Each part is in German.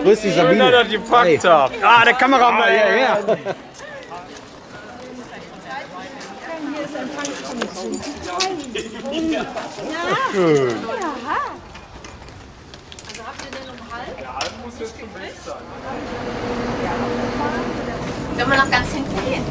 Grüß dich, Sabine. Schön, dass ihr gepackt habt. Ah, der Kameramann, ja. Schön. Also habt ihr den um halb? Der Halm muss jetzt schon weg sein. Sollen wir noch ganz hinten gehen?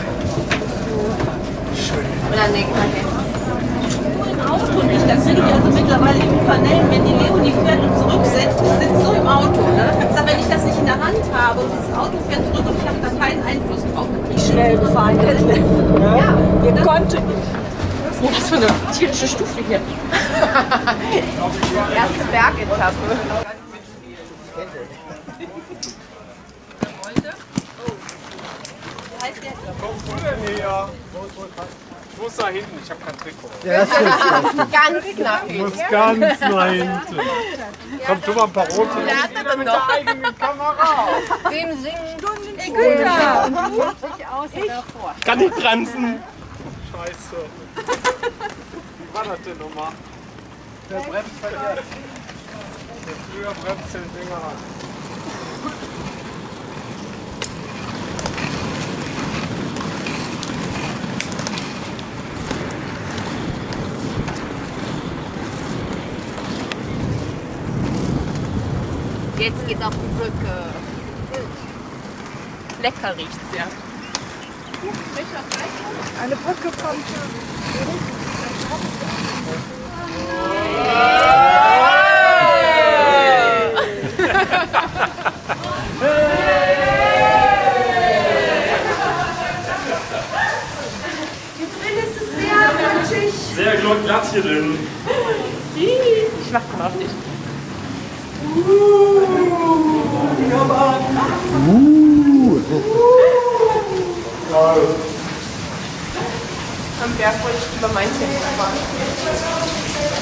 Schön. Oder nee, Im Auto nicht, das kriege ich also mittlerweile irgendwie vernehmen, wenn die Leonie fährt und zurücksetzt, ich sitze so im Auto. Ne? Ich sage, wenn ich das nicht in der Hand habe und dieses Auto fährt zurück und ich habe da keinen Einfluss drauf. Wie schnell gefahren hätte. Ja, ihr konntet nicht. Was für eine tierische Stufe hier. Erste Bergetappe. Kommst du denn her? Ich muss da hinten, ich habe kein Trikot. Ja, das stimmt. Ganz knapp. Ich muss ganz nach hinten. Komm, tu mal ein paar rote Lieder mit der eigenen Kamera. Wem singen? Kann nicht bremsen. Scheiße. Wie war das denn nochmal? Der bremst verkehrt. Der früher bremst den Dinger an. Jetzt geht's auf die Brücke. Lecker riecht's ja. Eine Brücke kommt. Sehr glatt hier drin. Ich mach mal auf dich. Am Berg wollte ich über mein Zimmer fahren.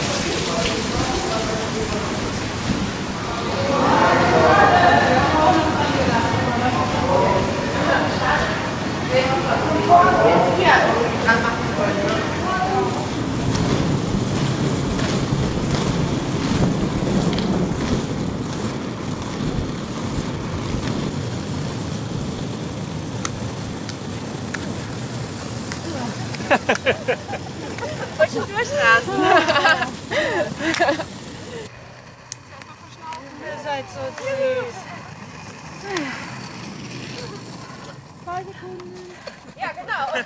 Wollte schon durchrasen. Ihr seid so süß. Ja, genau.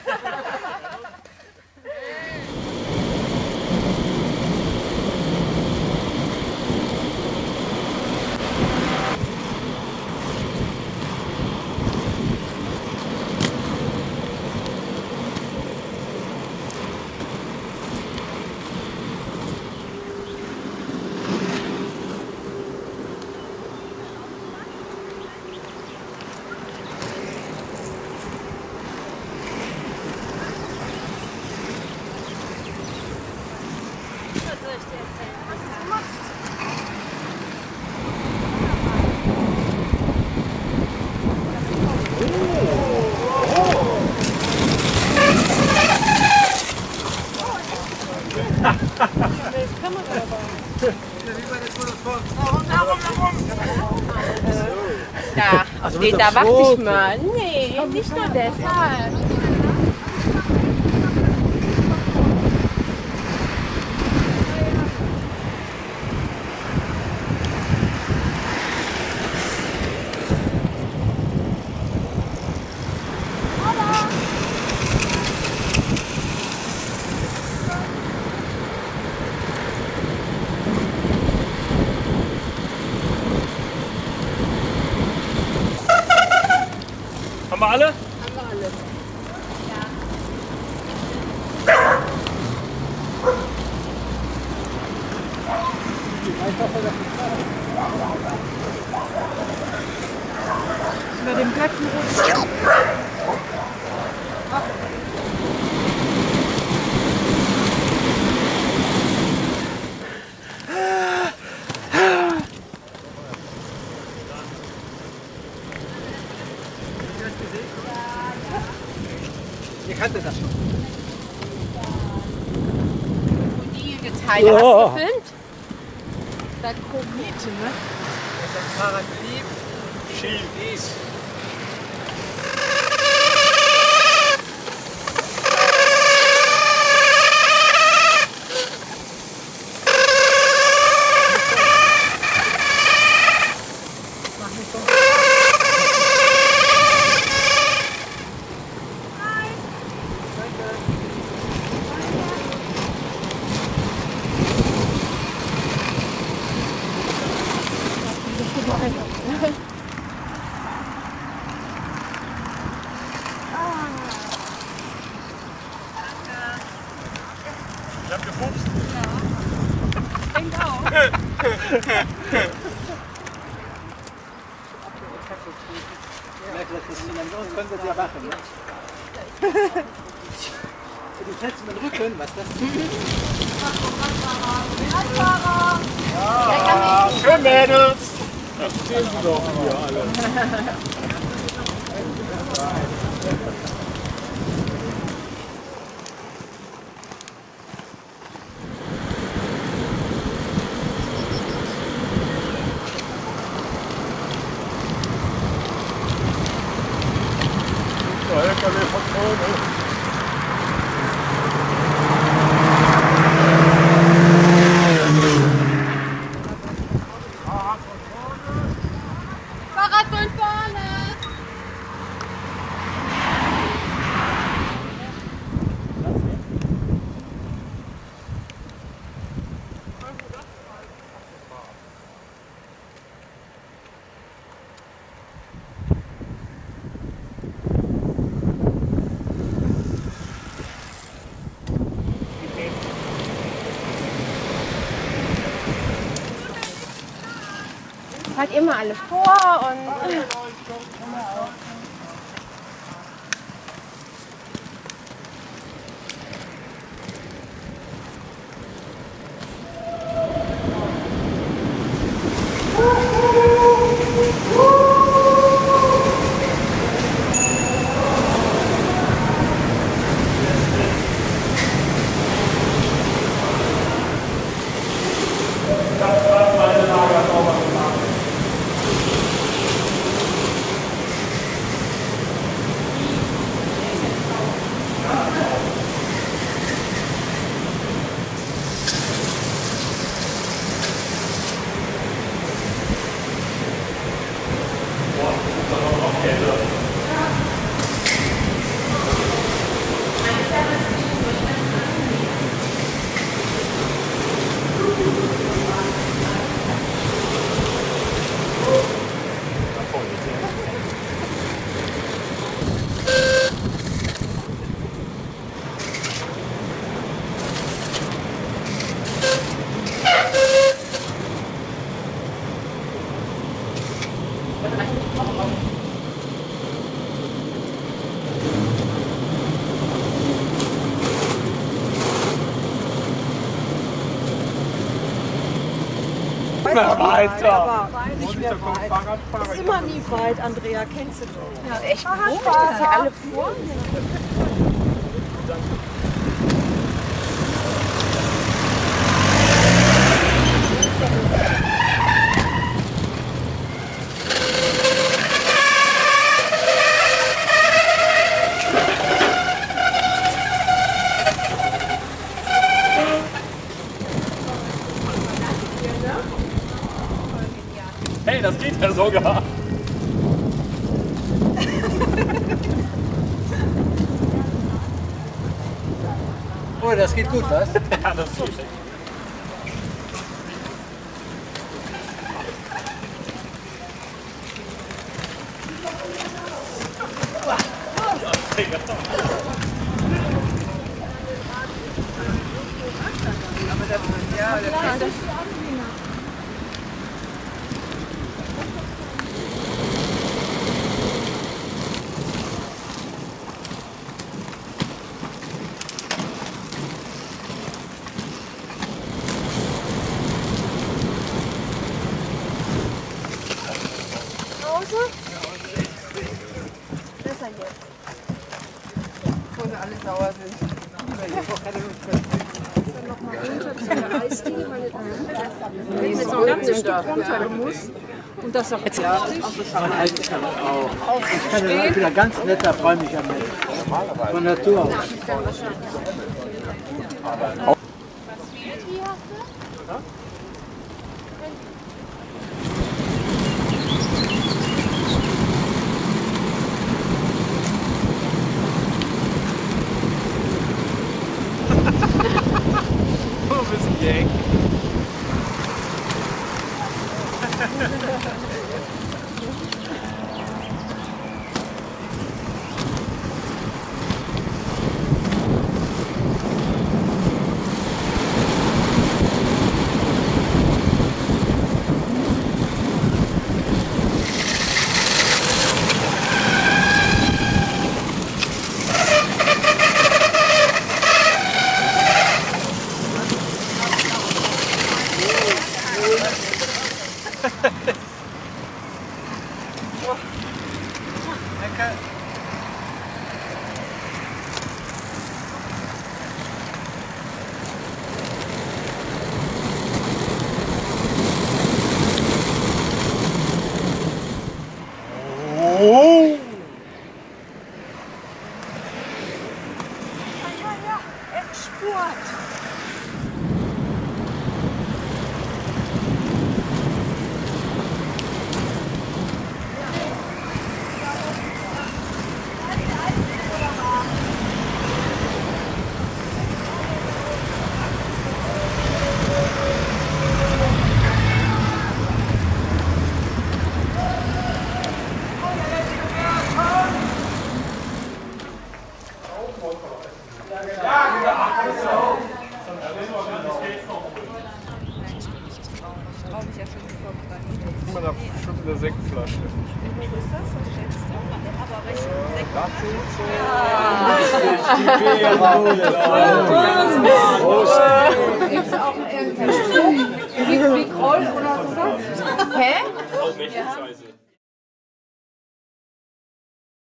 Was soll ich dir erzählen, was du machst? Da, auf den da warte ich mal. Nee, nicht nur deshalb. Haben wir alle? Über den Plätzen runter. Ihr kanntet das schon. Die Geteilte hast du gefilmt? Das Kognite, ne? Das Fahrrad lieb. schief. Ich hab gepupst. Ich denke auch. Sonst können Sie ja machen. Die setzen den Rücken, was das Ja, schön Mädels. Das sehen Sie doch hier alle. Der LKW von vorne. Fahrrad von vorne! Halt immer alle vor und... Immer weiter. Nicht mehr weit. Ist immer nie weit, Andrea, kennst du doch. Das ist echt komisch, dass hier alle vor Hey, das geht ja sogar. Oh, das geht gut, was? Ja, das ist so schlecht. Besser jetzt. Bevor sie alle sauer sind. Dann noch mal runter zu der Eisdiele, weil mit so einem ganzen Stück runter. Du musst. Und das sagt ja. Ich bin ein ganz netter, freundlicher Mensch. Von Natur aus. Wo bist du denn? Oh! Endspurt. Guck mal, da schon eine Sektflasche. Gibt es auch irgendeinen Spruch? Wie Kroll oder so? Hä? Auch Scheiße.